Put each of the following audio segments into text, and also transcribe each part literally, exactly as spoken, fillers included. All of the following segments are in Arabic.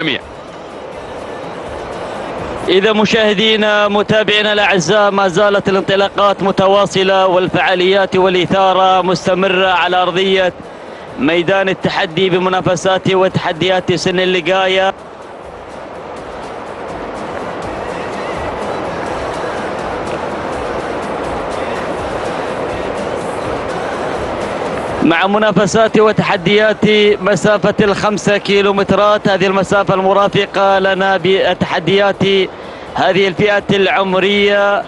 الجميع. إذا مشاهدينا متابعينا الأعزاء، ما زالت الانطلاقات متواصلة والفعاليات والإثارة مستمرة على أرضية ميدان التحدي بمنافسات وتحديات سن اللقاية. مع منافسات وتحديات مسافة الخمسة كيلومترات، هذه المسافة المرافقة لنا بتحديات هذه الفئة العمرية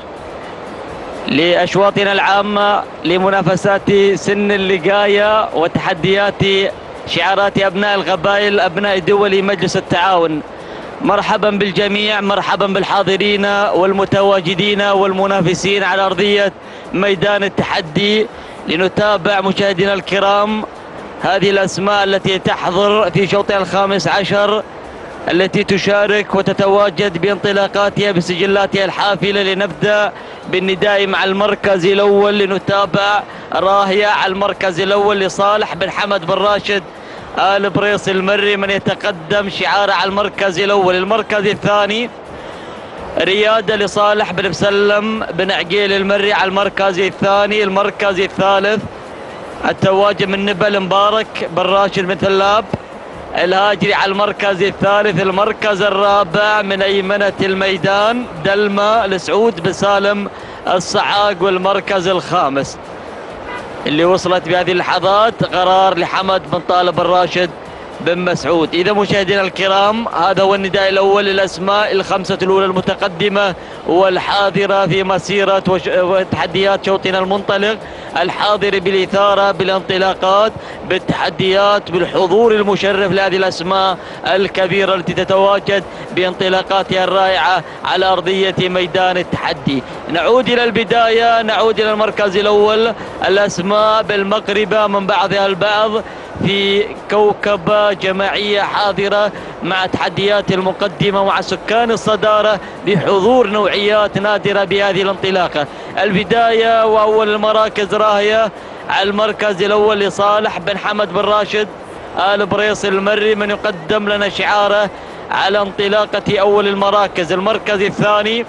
لأشواطنا العامة لمنافسات سن اللقاية وتحديات شعارات أبناء القبائل أبناء دول مجلس التعاون. مرحبا بالجميع، مرحبا بالحاضرين والمتواجدين والمنافسين على أرضية ميدان التحدي. لنتابع مشاهدينا الكرام هذه الأسماء التي تحضر في شوطها الخامس عشر، التي تشارك وتتواجد بانطلاقاتها بسجلاتها الحافلة. لنبدأ بالنداء مع المركز الأول، لنتابع راهية على المركز الأول لصالح بن حمد بن راشد آل بريص المري من يتقدم شعاره على المركز الأول. المركز الثاني ريادة لصالح بن مسلم بن عقيل المري على المركز الثاني. المركز الثالث التواجد من نبل مبارك بن راشد بن ثلاب الهاجري على المركز الثالث. المركز الرابع من أيمنة الميدان دلما لسعود بن سالم الصعاق. والمركز الخامس اللي وصلت بهذه اللحظات قرار لحمد بن طالب بن راشد بن مسعود. إذا مشاهدينا الكرام هذا هو النداء الأول للأسماء الخمسة الأولى المتقدمة والحاضرة في مسيرة وتحديات شوطنا المنطلق، الحاضر بالإثارة بالانطلاقات بالتحديات بالحضور المشرف لهذه الأسماء الكبيرة التي تتواجد بانطلاقاتها الرائعة على أرضية ميدان التحدي. نعود إلى البداية، نعود إلى المركز الأول. الأسماء بالمقربة من بعضها البعض في كوكبة جماعية حاضرة مع تحديات المقدمة مع سكان الصدارة بحضور نوعيات نادرة بهذه الانطلاقة. البداية وأول المراكز راهية على المركز الأول لصالح بن حمد بن راشد آل بريص المري من يقدم لنا شعاره على انطلاقة أول المراكز. المركز الثاني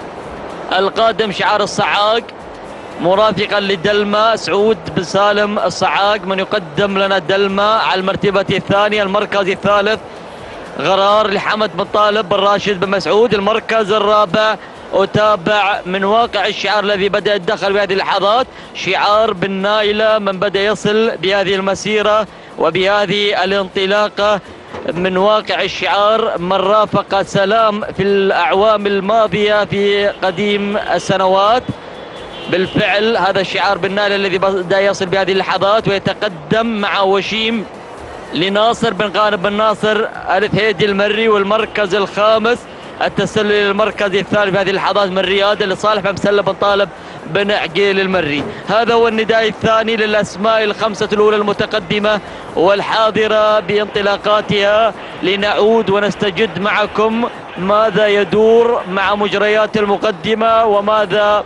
القادم شعار الصعاق مرافقا لدلما سعود بن سالم الصعاق من يقدم لنا دلما على المرتبة الثانية. المركز الثالث غرار لحمد بن طالب بن راشد بن مسعود. المركز الرابع أتابع من واقع الشعار الذي بدأ يتدخل بهذه اللحظات شعار بن نايلة من بدأ يصل بهذه المسيرة وبهذه الانطلاقة من واقع الشعار من رافق سلام في الأعوام الماضية في قديم السنوات. بالفعل هذا الشعار بالنال الذي بدأ يصل بهذه اللحظات ويتقدم مع وشيم لناصر بن غانم بن ناصر آل ثهيدي المري. والمركز الخامس التسلل للمركز الثالث بهذه اللحظات من ريادة لصالح بن مسلم بن طالب بن عقيل المري. هذا هو النداء الثاني للأسماء الخمسة الأولى المتقدمة والحاضرة بانطلاقاتها. لنعود ونستجد معكم ماذا يدور مع مجريات المقدمة وماذا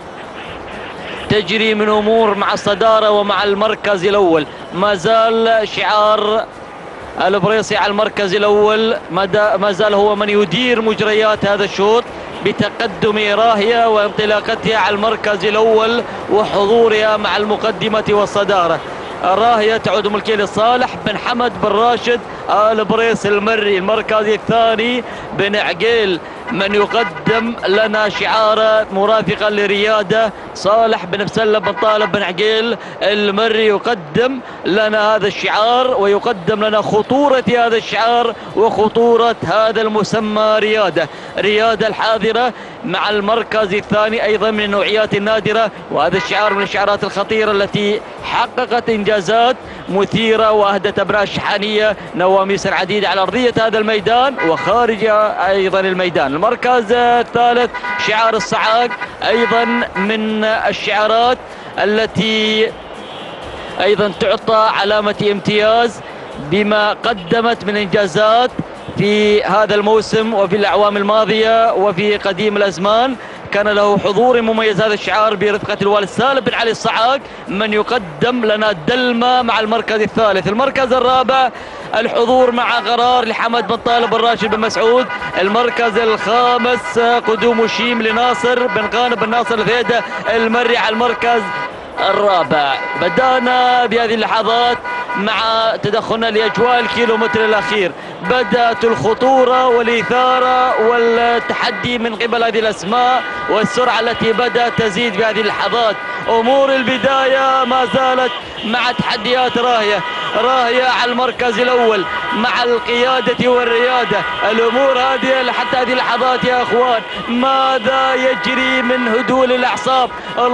تجري من أمور مع الصدارة ومع المركز الأول. ما زال شعار البريصي على المركز الأول، ما زال هو من يدير مجريات هذا الشوط بتقدم راهية وانطلاقتها على المركز الأول وحضورها مع المقدمة والصدارة. راهية تعود ملكية لصالح بن حمد بن راشد آل بريص المري. المركز الثاني بن عقيل من يقدم لنا شعاره مرافقا لريادة صالح بن مسلم بن طالب بن عقيل المري يقدم لنا هذا الشعار ويقدم لنا خطورة هذا الشعار وخطورة هذا المسمى ريادة. ريادة الحاضرة مع المركز الثاني أيضا من النوعيات النادرة، وهذا الشعار من الشعارات الخطيرة التي حققت إنجازات مثيرة وأهدت أبناء الشحانية نواميس العديد على أرضية هذا الميدان وخارج أيضا الميدان. المركز الثالث شعار الصعاق أيضا من الشعارات التي أيضا تعطى علامة امتياز بما قدمت من إنجازات في هذا الموسم وفي الأعوام الماضية وفي قديم الأزمان. كان له حضور مميز هذا الشعار برفقة الوالد سالم بن علي الصعاق من يقدم لنا دلما مع المركز الثالث. المركز الرابع الحضور مع قرار لحمد بن طالب بن راشد بن مسعود. المركز الخامس قدوم وشيم لناصر بن غانم بن ناصر الفيدة المري على المركز الرابع. بدأنا بهذه اللحظات مع تدخلنا لأجواء الكيلومتر الأخير، بدأت الخطورة والإثارة والتحدي من قبل هذه الأسماء والسرعة التي بدأت تزيد في هذه اللحظات. أمور البداية ما زالت مع تحديات راهية، راهية على المركز الأول مع القيادة والريادة. الأمور هذه حتى هذه اللحظات يا أخوان ماذا يجري من هدول الأعصاب.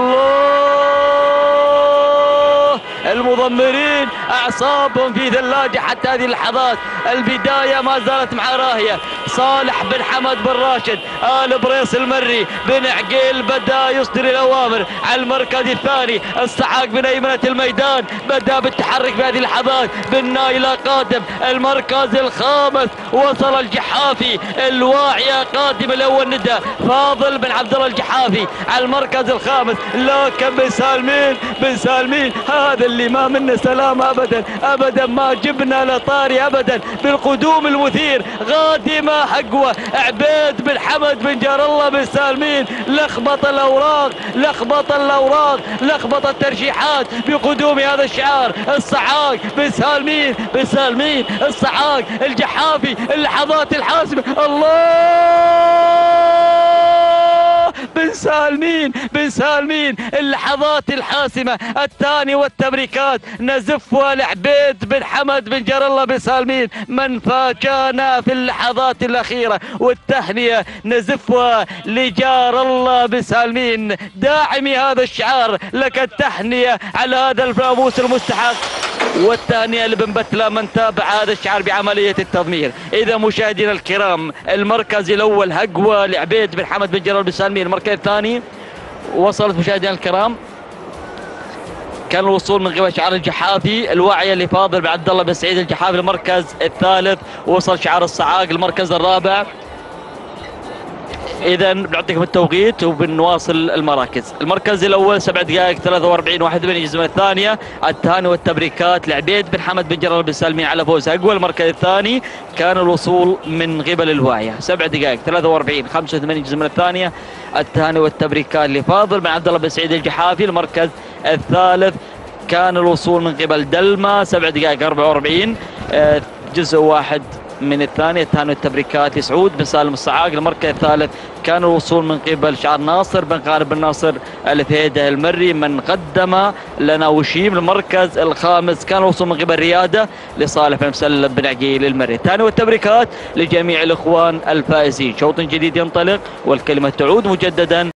الله، المضمرين أعصابهم في ثلاجة حتى هذه اللحظات. البداية ما زالت مع راهية. صالح بن حمد بن راشد آل بريس المري بن عقيل بدأ يصدر الأوامر على المركز الثاني. الصعاق بن أيمنة الميدان بدأ بالتحرك في هذه اللحظات. بن نايلة قادم. المركز الخامس وصل الجحافي. الواعية قادم الأول ندى فاضل بن عبد الله الجحافي على المركز الخامس. لكن بن سالمين بن سالمين هذا اللي ما منه سلام ابدا ابدا، ما جبنا لطاري ابدا بالقدوم المثير. غادمه حقوه عبيد بن حمد بن جار الله بن سالمين. لخبط الاوراق لخبط الاوراق لخبط الترشيحات بقدوم هذا الشعار. الصعاق بن سالمين بن سالمين الصعاق الجحافي. اللحظات الحاسمه. الله، بن سالمين بن سالمين اللحظات الحاسمة. الثاني والتبريكات نزفها لعبيد بن حمد بن جار الله بن سالمين من فاجانا في اللحظات الأخيرة. والتهنئة نزفها لجار الله بن سالمين داعمي هذا الشعار. لك التهنئة على هذا الفانوس المستحق، والتهنئة لبن بتلة من تابع هذا الشعار بعملية التضمير. إذا مشاهدينا الكرام المركز الأول هقوى لعبيد بن حمد بن جار الله بن سالمين. المركز الثاني وصلت مشاهدينا الكرام كان الوصول من قبل شعار الجحافي. الواعية لفاضل بن عبد الله بن سعيد الجحافي. المركز الثالث وصل شعار الصعاق. المركز الرابع. إذا بنعطيكم التوقيت وبنواصل المراكز. المركز الأول سبع دقائق ثلاثة وأربعين واحد وثمانين الجزمة الثانية. التهاني والتبريكات لعبيد بن حمد بن جار الله بن سالمين على فوز أقوى. المركز الثاني كان الوصول من قبل الواعية سبع دقائق ثلاثة وأربعين خمسة وثمانين الجزمة الثانية. التهاني والتبريكات لفاضل بن عبد الله بن سعيد الجحافي. المركز الثالث كان الوصول من قبل دلما سبع دقائق أربعة وأربعين جزء واحد من الثانية. التهاني والتبريكات لسعود بن سالم الصعاق. المركز الثالث كان الوصول من قبل شعار ناصر بن غانم بن ناصر الفهيدة المري من قدم لنا وشيم. المركز الخامس كان الوصول من قبل ريادة لصالح بن مسلم بن عقيل المري. التهاني والتبريكات لجميع الإخوان الفائزين. شوط جديد ينطلق والكلمة تعود مجددا.